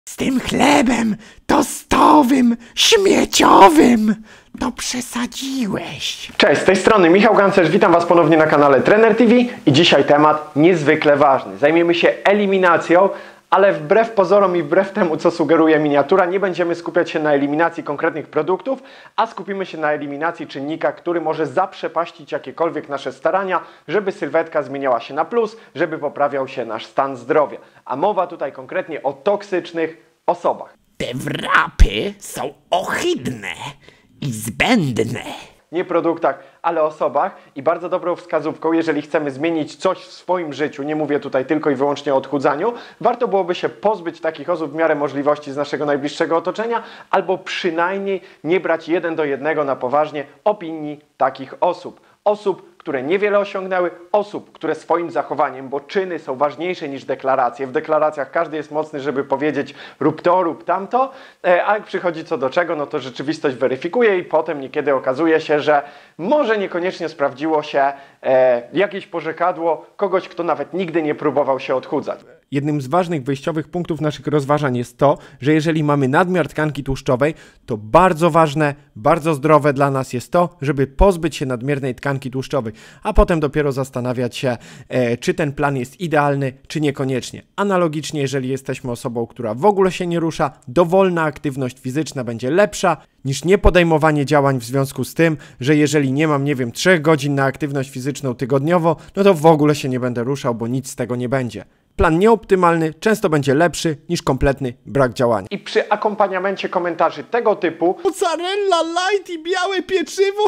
Z tym chlebem tostowym, śmieciowym to przesadziłeś. Cześć, z tej strony Michał Gancerz, witam Was ponownie na kanale Trener TV i dzisiaj temat niezwykle ważny. Zajmiemy się eliminacją, ale wbrew pozorom i wbrew temu, co sugeruje miniatura, nie będziemy skupiać się na eliminacji konkretnych produktów, a skupimy się na eliminacji czynnika, który może zaprzepaścić jakiekolwiek nasze starania, żeby sylwetka zmieniała się na plus, żeby poprawiał się nasz stan zdrowia. A mowa tutaj konkretnie o toksycznych osobach. Te wrapy są ohydne i zbędne. Nie produktach, ale osobach i bardzo dobrą wskazówką, jeżeli chcemy zmienić coś w swoim życiu, nie mówię tutaj tylko i wyłącznie o odchudzaniu, warto byłoby się pozbyć takich osób w miarę możliwości z naszego najbliższego otoczenia, albo przynajmniej nie brać 1 do 1 na poważnie opinii takich osób. Osób, które niewiele osiągnęły, osób, które swoim zachowaniem, bo czyny są ważniejsze niż deklaracje. W deklaracjach każdy jest mocny, żeby powiedzieć rób to, rób tamto, a jak przychodzi co do czego, no to rzeczywistość weryfikuje i potem niekiedy okazuje się, że może niekoniecznie sprawdziło się jakieś porzekadło kogoś, kto nawet nigdy nie próbował się odchudzać. Jednym z ważnych wyjściowych punktów naszych rozważań jest to, że jeżeli mamy nadmiar tkanki tłuszczowej, to bardzo ważne, bardzo zdrowe dla nas jest to, żeby pozbyć się nadmiernej tkanki tłuszczowej, a potem dopiero zastanawiać się, czy ten plan jest idealny, czy niekoniecznie. Analogicznie, jeżeli jesteśmy osobą, która w ogóle się nie rusza, dowolna aktywność fizyczna będzie lepsza niż niepodejmowanie działań w związku z tym, że jeżeli nie mam, 3 godzin na aktywność fizyczną tygodniowo, no to w ogóle się nie będę ruszał, bo nic z tego nie będzie. Plan nieoptymalny często będzie lepszy niż kompletny brak działania. I przy akompaniamencie komentarzy tego typu Mozzarella light i białe pieczywo?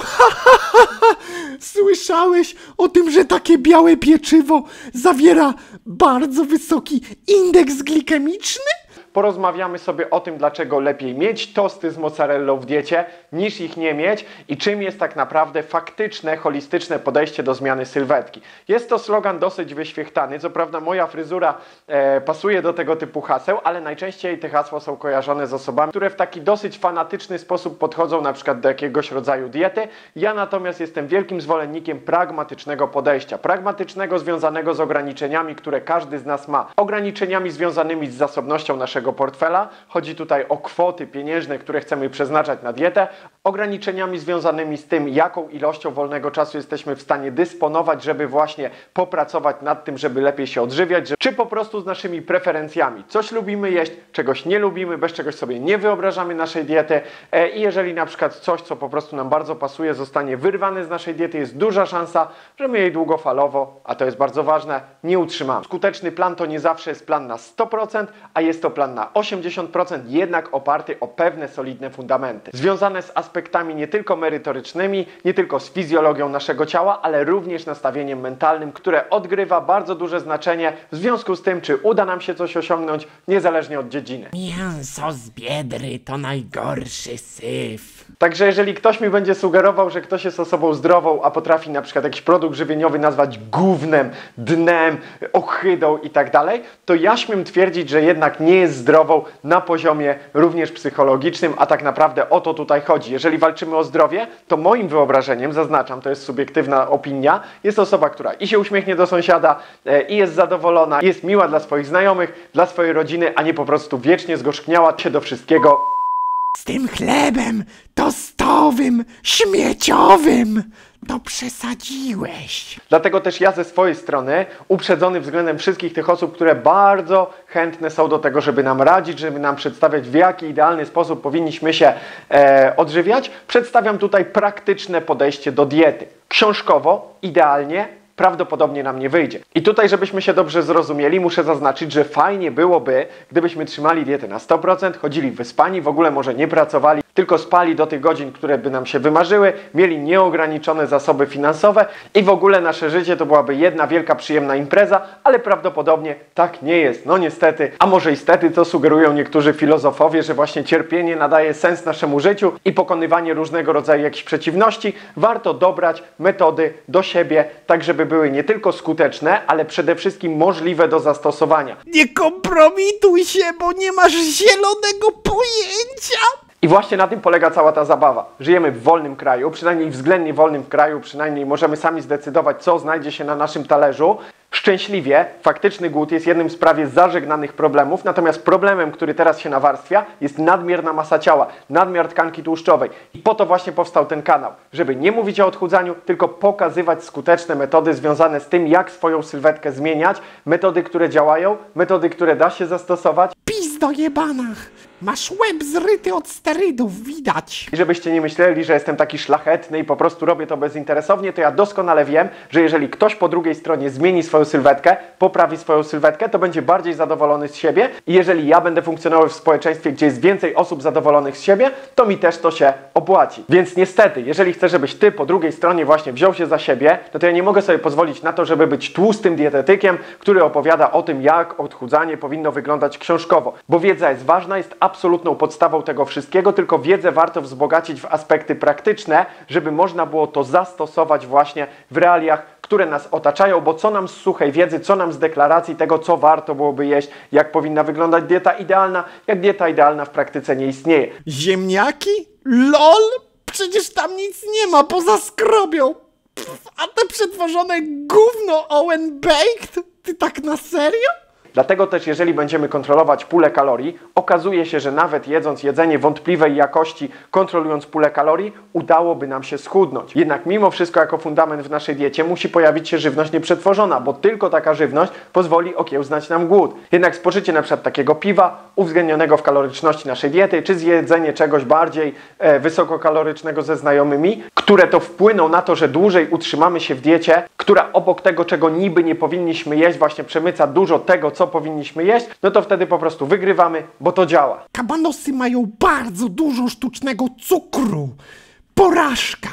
Słyszałeś o tym, że takie białe pieczywo zawiera bardzo wysoki indeks glikemiczny? porozmawiamy sobie o tym, dlaczego lepiej mieć tosty z mozzarellą w diecie, niż ich nie mieć i czym jest tak naprawdę faktyczne, holistyczne podejście do zmiany sylwetki. Jest to slogan dosyć wyświechtany, co prawda moja fryzura pasuje do tego typu haseł, ale najczęściej te hasła są kojarzone z osobami, które w taki dosyć fanatyczny sposób podchodzą na przykład do jakiegoś rodzaju diety. Ja natomiast jestem wielkim zwolennikiem pragmatycznego podejścia. Pragmatycznego, związanego z ograniczeniami, które każdy z nas ma. Ograniczeniami związanymi z zasobnością naszego portfela. Chodzi tutaj o kwoty pieniężne, które chcemy przeznaczać na dietę. Ograniczeniami związanymi z tym, jaką ilością wolnego czasu jesteśmy w stanie dysponować, żeby właśnie popracować nad tym, żeby lepiej się odżywiać, czy po prostu z naszymi preferencjami. Coś lubimy jeść, czegoś nie lubimy, bez czegoś sobie nie wyobrażamy naszej diety i jeżeli na przykład coś, co po prostu nam bardzo pasuje, zostanie wyrwane z naszej diety, jest duża szansa, że my jej długofalowo, a to jest bardzo ważne, nie utrzymamy. Skuteczny plan to nie zawsze jest plan na 100%, a jest to plan na 80%, jednak oparty o pewne solidne fundamenty. Związane z aspektami nie tylko merytorycznymi, nie tylko z fizjologią naszego ciała, ale również nastawieniem mentalnym, które odgrywa bardzo duże znaczenie w związku z tym, czy uda nam się coś osiągnąć, niezależnie od dziedziny. Mięso z biedry to najgorszy syf. Także jeżeli ktoś mi będzie sugerował, że ktoś jest osobą zdrową, a potrafi na przykład jakiś produkt żywieniowy nazwać gównem, dnem, ohydą i tak dalej, to ja śmiem twierdzić, że jednak nie jest zdrową na poziomie również psychologicznym, a tak naprawdę o to tutaj chodzi. Jeżeli walczymy o zdrowie, to moim wyobrażeniem, zaznaczam, to jest subiektywna opinia, jest osoba, która i się uśmiechnie do sąsiada, i jest zadowolona, jest miła dla swoich znajomych, dla swojej rodziny, a nie po prostu wiecznie zgorzkniała się do wszystkiego. Z tym chlebem tostowym, śmieciowym to przesadziłeś. Dlatego też ja ze swojej strony, uprzedzony względem wszystkich tych osób, które bardzo chętne są do tego, żeby nam radzić, żeby nam przedstawiać, w jaki idealny sposób powinniśmy się odżywiać, przedstawiam tutaj praktyczne podejście do diety. Książkowo, idealnie, prawdopodobnie nam nie wyjdzie. I tutaj, żebyśmy się dobrze zrozumieli, muszę zaznaczyć, że fajnie byłoby, gdybyśmy trzymali dietę na 100%, chodzili wyspani, w ogóle może nie pracowali, tylko spali do tych godzin, które by nam się wymarzyły, mieli nieograniczone zasoby finansowe i w ogóle nasze życie to byłaby jedna wielka przyjemna impreza, ale prawdopodobnie tak nie jest. No niestety, a może i stety, co sugerują niektórzy filozofowie, że właśnie cierpienie nadaje sens naszemu życiu i pokonywanie różnego rodzaju jakichś przeciwności. Warto dobrać metody do siebie, tak żeby były nie tylko skuteczne, ale przede wszystkim możliwe do zastosowania. Nie kompromituj się, bo nie masz zielonego pojęcia. I właśnie na tym polega cała ta zabawa. Żyjemy w wolnym kraju, przynajmniej względnie wolnym kraju, przynajmniej możemy sami zdecydować, co znajdzie się na naszym talerzu. Szczęśliwie, faktyczny głód jest jednym z prawie zażegnanych problemów, natomiast problemem, który teraz się nawarstwia, jest nadmierna masa ciała, nadmiar tkanki tłuszczowej. I po to właśnie powstał ten kanał, żeby nie mówić o odchudzaniu, tylko pokazywać skuteczne metody związane z tym, jak swoją sylwetkę zmieniać, metody, które działają, metody, które da się zastosować. Pizdo jebana! Masz łeb zryty od sterydów, widać. I żebyście nie myśleli, że jestem taki szlachetny i po prostu robię to bezinteresownie, to ja doskonale wiem, że jeżeli ktoś po drugiej stronie zmieni swoją sylwetkę, poprawi swoją sylwetkę, to będzie bardziej zadowolony z siebie i jeżeli ja będę funkcjonował w społeczeństwie, gdzie jest więcej osób zadowolonych z siebie, to mi też to się opłaci. Więc niestety, jeżeli chcę, żebyś ty po drugiej stronie właśnie wziął się za siebie, no to ja nie mogę sobie pozwolić na to, żeby być tłustym dietetykiem, który opowiada o tym, jak odchudzanie powinno wyglądać książkowo. Bo wiedza jest ważna, jest absolutną podstawą tego wszystkiego, tylko wiedzę warto wzbogacić w aspekty praktyczne, żeby można było to zastosować właśnie w realiach, które nas otaczają, bo co nam z suchej wiedzy, co nam z deklaracji tego, co warto byłoby jeść, jak powinna wyglądać dieta idealna, jak dieta idealna w praktyce nie istnieje. Ziemniaki? LOL? Przecież tam nic nie ma poza skrobią. A te przetworzone gówno Owen Baked? Ty tak na serio? Dlatego też, jeżeli będziemy kontrolować pulę kalorii, okazuje się, że nawet jedząc jedzenie wątpliwej jakości, kontrolując pulę kalorii, udałoby nam się schudnąć. Jednak mimo wszystko, jako fundament w naszej diecie musi pojawić się żywność nieprzetworzona, bo tylko taka żywność pozwoli okiełznać nam głód. Jednak spożycie na przykład takiego piwa, uwzględnionego w kaloryczności naszej diety, czy zjedzenie czegoś bardziej wysokokalorycznego ze znajomymi, które to wpłyną na to, że dłużej utrzymamy się w diecie, która obok tego, czego niby nie powinniśmy jeść, właśnie przemyca dużo tego, co powinniśmy jeść, no to wtedy po prostu wygrywamy, bo to działa. Kabanosy mają bardzo dużo sztucznego cukru. Porażka.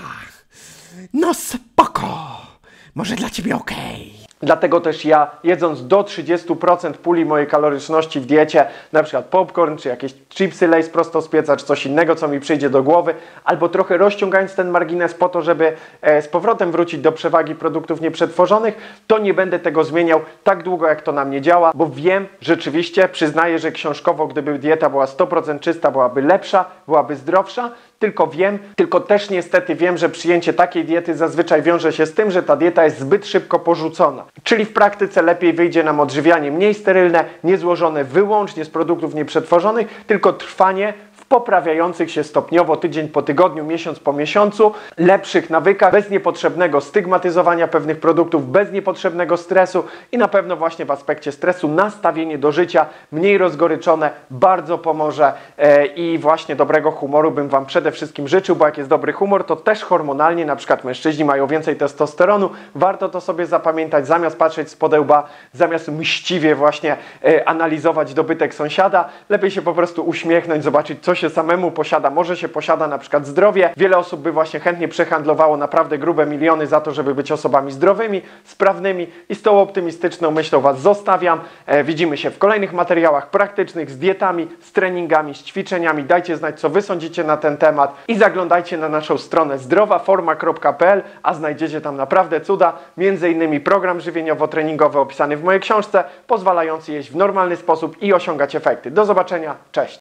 No spoko. Może dla ciebie okej. Dlatego też ja, jedząc do 30% puli mojej kaloryczności w diecie, na przykład popcorn, czy jakieś chipsy Lay's prosto z pieca, czy coś innego, co mi przyjdzie do głowy, albo trochę rozciągając ten margines po to, żeby z powrotem wrócić do przewagi produktów nieprzetworzonych, to nie będę tego zmieniał tak długo, jak to na mnie działa, bo wiem, rzeczywiście, przyznaję, że książkowo, gdyby dieta była 100% czysta, byłaby lepsza, byłaby zdrowsza, tylko też niestety wiem, że przyjęcie takiej diety zazwyczaj wiąże się z tym, że ta dieta jest zbyt szybko porzucona. Czyli w praktyce lepiej wyjdzie nam odżywianie mniej sterylne, nie złożone wyłącznie z produktów nieprzetworzonych, tylko trwanie w poprawiających się stopniowo tydzień po tygodniu, miesiąc po miesiącu, lepszych nawykach, bez niepotrzebnego stygmatyzowania pewnych produktów, bez niepotrzebnego stresu i na pewno właśnie w aspekcie stresu nastawienie do życia mniej rozgoryczone bardzo pomoże i właśnie dobrego humoru bym Wam przede wszystkim życzył, bo jak jest dobry humor, to też hormonalnie, na przykład mężczyźni mają więcej testosteronu, warto to sobie zapamiętać, zamiast patrzeć z podełba, zamiast mściwie właśnie analizować dobytek sąsiada, lepiej się po prostu uśmiechnąć, zobaczyć, co się samemu posiada. Może się posiada na przykład zdrowie. Wiele osób by właśnie chętnie przehandlowało naprawdę grube miliony za to, żeby być osobami zdrowymi, sprawnymi i z tą optymistyczną myślą Was zostawiam. Widzimy się w kolejnych materiałach praktycznych z dietami, z treningami, z ćwiczeniami. Dajcie znać, co Wy sądzicie na ten temat i zaglądajcie na naszą stronę zdrowaforma.pl, a znajdziecie tam naprawdę cuda, m.in. program żywieniowo-treningowy opisany w mojej książce, pozwalający jeść w normalny sposób i osiągać efekty. Do zobaczenia, cześć!